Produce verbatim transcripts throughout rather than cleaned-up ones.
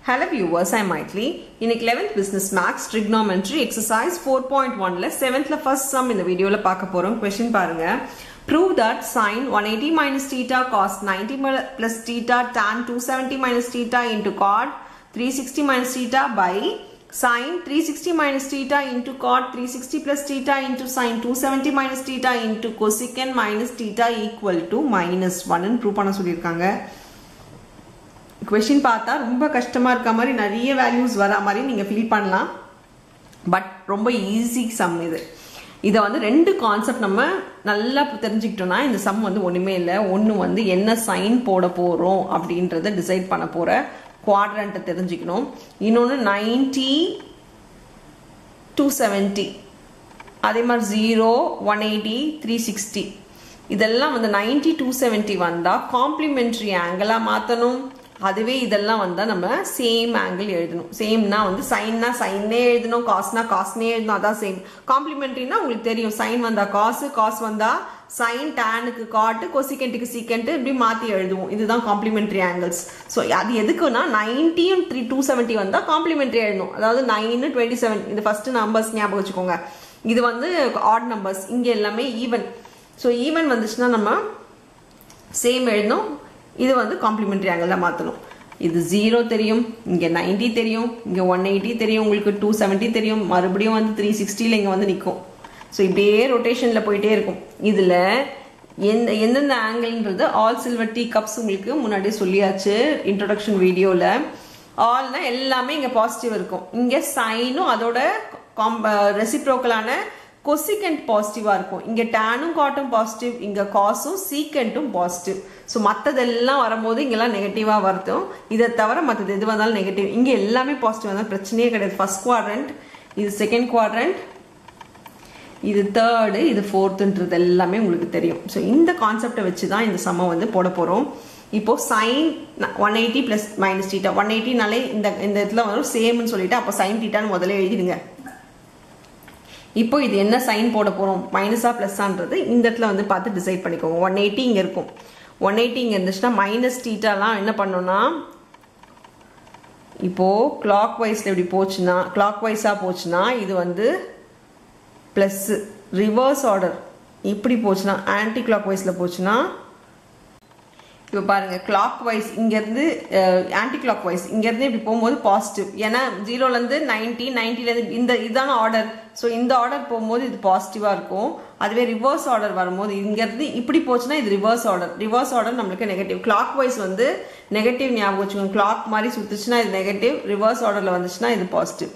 Hello viewers, I am Maitli. In eleventh Business Max Trigonometry exercise four point one la seventh la first sum in the video la paaka porom. Question parunga. Prove that sin one eighty minus theta cos ninety plus theta tan two seventy minus theta into cot three sixty minus theta by sin three sixty minus theta into cot three sixty plus theta into sin two seventy minus theta into cosecant minus theta equal to minus one and prove panna sollirukanga. Question பார்த்தா ரொம்ப கஷ்டமா இருக்க மாதிரி நிறைய values வர மாதிரி நீங்க feel பண்ணலாம். பட் ரொம்ப ஈஸி சம் இது. இத வந்து ரெண்டு கான்செப்ட் நம்ம நல்லா தெரிஞ்சுக்கிட்டோம்னா இந்த சம் வந்து ஒண்ணுமே இல்ல. ஒன்னு வந்து என்ன சைன் போட போறோம் அப்படின்றத டிசைட் பண்ண போற குவாட்ரண்ட் தெரிஞ்சுக்கணும். இன்னொன்னு ninety two seventy அதே மாதிரி zero one eighty three sixty இதெல்லாம் வந்து ninety two seventy வந்தா காம்ப்ளிமெண்டரி ஆங்கிளா மாத்தணும். அதுவே இதெல்லாம் வந்தா நம்ம சேம் ஆங்கிள் எழுதணும். சேம்னா வந்து சைன்னா சைனே எழுதணும், காஸ்னா காஸ்னே எழுதணும். அதான் சேம். காம்ப்ளிமெண்டரினா உங்களுக்கு தெரியும், சைன் வந்தா காஸ், காஸ் வந்தா சைன், டானுக்கு காட், கொசிகென்ட்டுக்கு சீக்கென்ட், இப்படி மாத்தி எழுதுவோம். இதுதான் காம்ப்ளிமெண்டரி ஆங்கிள்ஸ். ஸோ அது எதுக்குன்னா நைன்டியும் த்ரீ டூ செவன்ட்டி வந்தா காம்ப்ளிமெண்டரி எழுதணும். அதாவது நைன் டுவெண்ட்டி செவன் இந்த ஃபர்ஸ்ட் நம்பர்ஸ் ஞாபகம் வச்சுக்கோங்க. இது வந்து ஆட் நம்பர்ஸ், இங்க எல்லாமே ஈவன். ஸோ ஈவன் வந்துச்சுன்னா நம்ம சேம் எழுதணும். இது வந்து காம்ப்ளிமெண்டரி ஆங்கிள் மாற்றணும். இது ஜீரோ தெரியும், இங்கே நைன்டி தெரியும், இங்கே ஒன் எயிட்டி தெரியும், உங்களுக்கு டூ செவன்ட்டி தெரியும், மறுபடியும் வந்து த்ரீ சிக்ஸ்டியில் இங்கே வந்து நிற்கும். ஸோ இப்படியே ரொட்டேஷனில் போயிட்டே இருக்கும். இதில் எந்த எந்தெந்த ஆங்கிள்ன்றது ஆல் சில்வர் டீ கப்ஸ் உங்களுக்கு முன்னாடியே சொல்லியாச்சு இன்ட்ரோடக்ஷன் வீடியோவில். ஆல்னா எல்லாமே இங்கே பாசிட்டிவ் இருக்கும். இங்கே சைனும் அதோட காம் ரெசிப்ரோக்கலான கொசிகென்ட் பாசிட்டிவா இருக்கும். இங்க டேனும் காட்டும் பாசிட்டிவ், இங்க காசும் சீக்கென்ட்டும் பாசிட்டிவ். ஸோ மற்றதெல்லாம் வரும்போது இங்கெல்லாம் நெகட்டிவா வருதும். இதை தவிர மற்றது எது வந்தாலும் நெகட்டிவ். இங்க எல்லாமே பாசிட்டிவ் வந்தாலும் பிரச்சனையே கிடையாது. ஃபர்ஸ்ட் குவாட்ரண்ட், இது செகண்ட் குவாட்ரண்ட், இது தேர்டு, இது ஃபோர்த்துன்றது எல்லாமே உங்களுக்கு தெரியும். ஸோ இந்த கான்செப்டை வச்சு தான் இந்த சம்மை வந்து போட போறோம். இப்போ sine one eighty plus minus theta, one எயிட்டினாலே இந்த இந்த இடத்துல வரும் சேம்னு சொல்லிட்டு அப்போ சைன் டீட்டான்னு முதல்ல எழுதிடுங்க. இப்போ இது என்ன சைன் போட போறோம், மைனஸா பிளஸ்ஸான்றது இந்த இடத்துல வந்து பார்த்து டிசைட் பண்ணிக்கோங்க. ஒன் எயிட்டி இங்க இருக்கும், ஒன் எயிட்டி இங்க இருந்துச்சுன்னா மைனஸ் டீட்டாலாம் என்ன பண்ணோம்னா, இப்போ கிளாக் வைஸ்ல இப்படி போச்சுன்னா, கிளாக் வைஸா போச்சுன்னா இது வந்து பிளஸ், ரிவர்ஸ் ஆர்டர் இப்படி போச்சுன்னா, ஆன்டி கிளாக் வைஸ்ல போச்சுன்னா, இப்போ பாருங்க கிளாக் வைஸ் இங்க இருந்து ஆன்டி கிளாக் வைஸ் இங்க இருந்து இப்படி போகும்போது பாசிட்டிவ். ஏன்னா ஜீரோல இருந்து நைன்டி, நைன்டில இருந்து இந்த இதான ஆர்டர். ஸோ இந்த ஆர்டர் போகும்போது இது பாசிட்டிவா இருக்கும். அதுவே ரிவர்ஸ் ஆர்டர் வரும்போது இங்க இருந்து இப்படி போச்சுன்னா இது ரிவர்ஸ் ஆர்டர். ரிவர்ஸ் ஆர்டர் நம்மளுக்கு நெகட்டிவ். கிளாக் வைஸ் வந்து நெகட்டிவ் ஞாபகம் வச்சுக்கோங்க. கிளாக் மாதிரி சுத்துச்சுன்னா இது நெகட்டிவ், ரிவர்ஸ் ஆர்டர்ல வந்துச்சுன்னா இது பாசிட்டிவ்.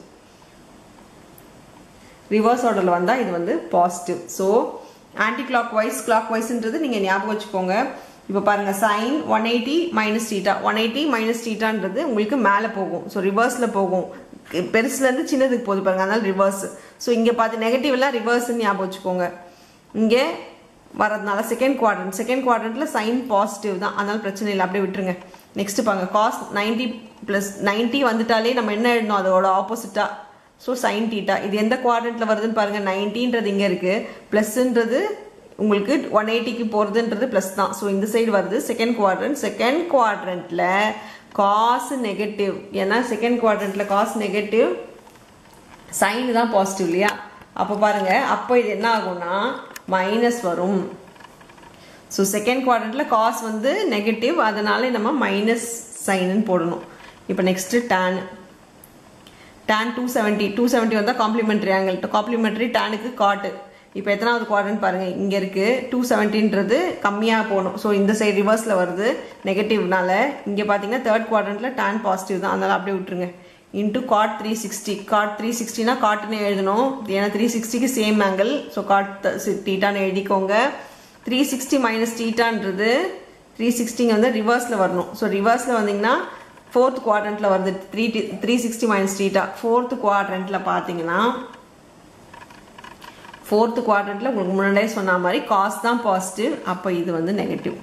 ரிவர்ஸ் ஆர்டர்ல வந்தா இது வந்து positive. So anticlockwise, கிளாக் வைஸ்ன்றது நீங்க ஞாபகம் வச்சுக்கோங்க. இப்போ பாருங்க sine one eighty minus theta, one eighty minus டீட்டான்றது உங்களுக்கு மேலே போகும். ஸோ ரிவர்ஸ்ல போகும், பெருசுல இருந்து சின்னதுக்கு போகுது பாருங்க, அதனால ரிவர்ஸ். ஸோ இங்க பார்த்து நெகட்டிவ் எல்லாம் ரிவர்ஸ் ஞாபகம் வச்சுக்கோங்க. இங்கே வரதுனால செகண்ட் குவாட்ரண்ட், செகண்ட் குவாட்ரண்ட்ல சைன் பாசிட்டிவ் தான், அதனால பிரச்சனை இல்லை, அப்படியே விட்டுருங்க. நெக்ஸ்ட் பாருங்க காஸ் நைன்டி பிளஸ் நைன்டி வந்துட்டாலே நம்ம என்ன எழுதணும், அதோட ஆப்போசிட்டா. ஸோ சைன் டீட்டா இது எந்த குவாட்ரண்ட்ல வருதுன்னு பாருங்க. நைன்டின்றது இங்க இருக்கு, பிளஸ்ன்றது உங்களுக்கு ஒன் எயிட்டிக்கு போறதுன்றது பிளஸ் தான். ஸோ இந்த சைடு வருது செகண்ட் குவாட்ரண்ட். செகண்ட் குவாட்ரண்ட்ல காஸ் நெகட்டிவ், ஏன்னா செகண்ட் குவாட்ரண்ட்ல காஸ் நெகட்டிவ், சைன் தான் பாசிட்டிவ் இல்லையா. அப்போ பாருங்க அப்போ இது என்ன ஆகும்னா மைனஸ் வரும். ஸோ செகண்ட் குவாட்ரண்ட்ல காஸ் வந்து நெகட்டிவ், அதனால நம்ம மைனஸ் சைன் போடணும். இப்போ next tan, tan two seventy, two seventy வந்தா காம்ப்ளிமெண்டரி ஆங்கிள், காம்ப்ளிமெண்டரி டேனுக்கு காட்டு. இப்போ எத்தனாவது குவாட்ரண்ட் பாருங்க, இங்க இருக்கு டூ செவன்ட்டின்றது கம்மியா போகணும். ஸோ இந்த சைடு ரிவர்ஸ்ல வருது நெகட்டிவ்னால. இங்க பாத்தீங்கன்னா தேர்ட் குவாட்ரண்ட்ல டான் பாசிட்டிவ் தான், அதனால அப்படியே விட்டுருங்க. Into cot three sixty, cot three சிக்ஸ்டினா காட்டுன்னு எழுதணும், ஏன்னா த்ரீ சிக்ஸ்டிக்கு சேம் ஆங்கிள். ஸோ காட் டீட்டான்னு எழுதிக்கோங்க. த்ரீ சிக்ஸ்டி மைனஸ் டீட்டான்றது த்ரீ சிக்ஸ்டிங்க வந்து ரிவர்ஸ்ல வரணும். ஸோ ரிவர்ஸ்ல வந்தீங்கன்னா ஃபோர்த் குவாட்ரண்ட்ல வருது three three sixty minus theta. Fourth குவாட்ரண்ட்ல பாத்தீங்கன்னா ஃபோர்த் குவாட்ரண்ட்ல உங்களுக்கு முன்னாடியே சொன்ன மாதிரி காஸ் தான் பாசிட்டிவ், அப்போ இது வந்து நெகட்டிவ்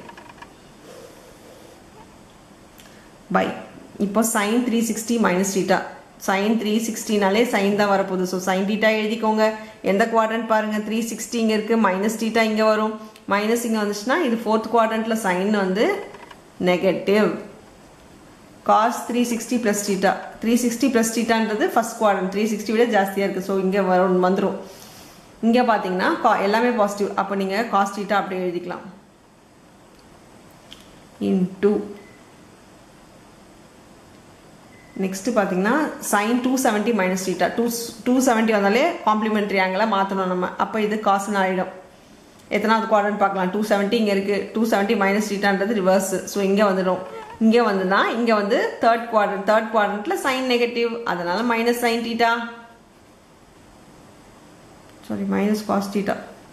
பை. இப்போ sine three sixty minus theta, sine three சிக்ஸ்டினாலே சைன் தான் வரப்போகுது. ஸோ சைன் டீட்டா எழுதிக்கோங்க. எந்த குவாட்ரண்ட் பாருங்க, த்ரீ சிக்ஸ்டி இங்க இருக்கு, மைனஸ் டீட்டா இங்க வரும். மைனஸ் இங்க வந்துச்சுன்னா இது ஃபோர்த் குவாட்ரண்ட்ல சைன் வந்து negative, cos three sixty plus theta. three sixty plus theta என்றது first quadrant. three sixty விட ஜாஸ்தியா இருக்கு. சோ இங்க வரும் வந்துரும். இங்க பாத்தீங்கன்னா எல்லாமே பாசிட்டிவ். அப்ப நீங்க cos theta அப்படியே எழுதிக்கலாம். into next பாத்தீங்கன்னா sin two seventy minus theta. two seventy வந்தாலே காம்ப்ளிமெண்டரி ஆங்கிளை மாத்தணும் நம்ம. அப்ப இது cos ன்னு ஆயிடும். எத்தனாவது குவாட்ரண்ட் பார்க்கலாம். two seventy இங்க இருக்கு. two seventy minus thetaன்றது ரிவர்ஸ். சோ இங்க வந்துரும். இங்க வந்துனா இங்க வந்து third quadrant. third quadrantல sin நெகட்டிவ். அதனால minus sin theta. sorry minus cos theta.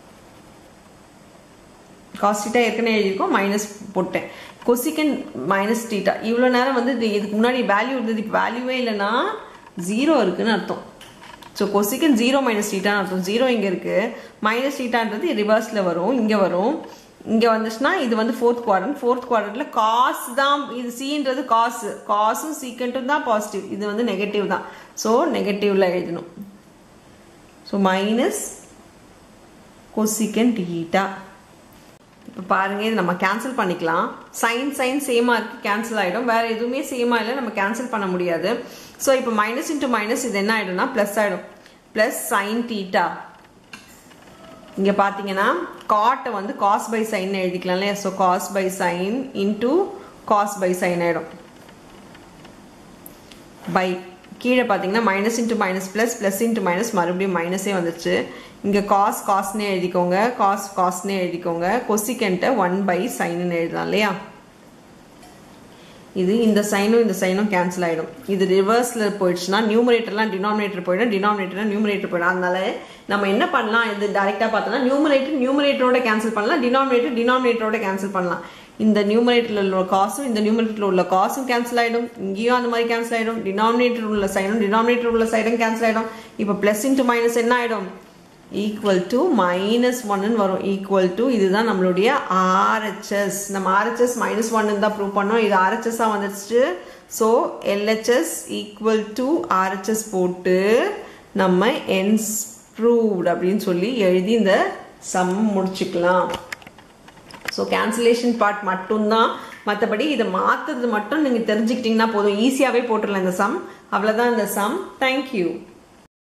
cos theta ஏற்கனவே எழுதிருக்கோம். மைனஸ் போட்டேன். cosecant minus theta. இவ்வளவு நேரம் வந்து இதுக்கு முன்னாடி வேல்யூ இருந்தது. இப்போ வேல்யூவே இல்லைன்னா ஜீரோ இருக்குன்னு அர்த்தம். ஸோ cosecant ஜீரோ மைனஸ் thetaன்னு அர்த்தம். ஜீரோ இங்க இருக்கு. மைனஸ் thetaன்றது ரிவர்ஸ்ல வரும். இங்க வரும். இங்க வந்துச்சுன்னா இது வந்து fourth quadrant. fourth quadrantல cos தான். இது cன்றது cos. cosம் secantம் தான் பாசிட்டிவ். இது வந்து நெகட்டிவ் தான். ஸோ நெகட்டிவ்ல எழுதணும். So minus cosecant theta. இப்போ பாருங்க இது நம்ம கேன்சல் பண்ணிக்கலாம். சைன் சைன் சேமா இருக்கு, கேன்சல் ஆயிடும். வேற எதுவுமே சேமா இல்லை, நம்ம கேன்சல் பண்ண முடியாது. ஸோ இப்போ மைனஸ் இன்டூ மைனஸ் இது என்ன ஆயிடும்னா பிளஸ் ஆயிடும். Plus sine theta. இங்க பாத்தீங்கன்னா காட்டை வந்து காஸ் பை சைன் எழுதிக்கலாம் இல்லையா. So cos by sine into cos by sine ஆயிடும். பை கீழே பார்த்தீங்கன்னா minus into minus plus plus into minus மறுபடியும் மைனஸே வந்துச்சு. இங்கே காஸ் காஸ்னே எழுதிக்கோங்க. காஸ் காஸ்னே எழுதிக்கோங்க. கொசிகென்ட்டை ஒன் பை சைன்னு எழுதலாம் இல்லையா. இது இந்த சைனும் இந்த சைனும் கேன்சல் ஆகிடும். இது ரிவர்ஸில் போயிடுச்சுன்னா நியூமரேட்டர்லாம் டினாமினேட்டர் போயிடும், டினாமினேட்டர்லாம் நியூமரேட்டர் போயிடும். அதனால நம்ம என்ன பண்ணலாம், இது டேரெக்டாக பார்த்தோம்னா நியூமரேட்டர் நியூமரேட்டரோட கேன்சல் பண்ணலாம், டினாமினேட்டர் டினாமினேட்டரோட கேன்சல் பண்ணலாம். இந்த நியூமரேட்டரில் உள்ள காசும் இந்த நியூமரேட்டரில் உள்ள காசும் கேன்சல் ஆகிடும். இங்கேயும் அந்த மாதிரி கேன்சல் ஆகிடும். டினாமினேட்டர் உள்ள சைனும் டினாமினேட்டர் உள்ள சைடும் கேன்சல் ஆகிடும். இப்போ பிளஸ் இன்ட்டு மைனஸ் என்ன ஆகிடும், ஈக்குவல் டு மைனஸ் ஒன்னு வரும். ஈக்குவல் டு இதுதான் நம்மளுடைய ஆர்ஹெச்எஸ். நம்ம ஆர்ஹெச்எஸ் மைனஸ் ஒன்னு தான் ப்ரூவ் பண்ணோம். இது ஆர்ஹெச்எஸ்ஸாக வந்துடுச்சு. So LHS equal to RHS போட்டு நம்ம என்ஸ் ப்ரூவ்ட் அப்படின்னு சொல்லி எழுதி இந்த சம் முடிச்சுக்கலாம். ஸோ கேன்சலேஷன் பார்ட் மட்டும்தான். மற்றபடி இதை மாற்றுறது மட்டும் நீங்கள் தெரிஞ்சுக்கிட்டீங்கன்னா போதும். ஈஸியாகவே போட்டுடலாம் இந்த சம். அவ்வளோதான் இந்த சம். தேங்க்யூ.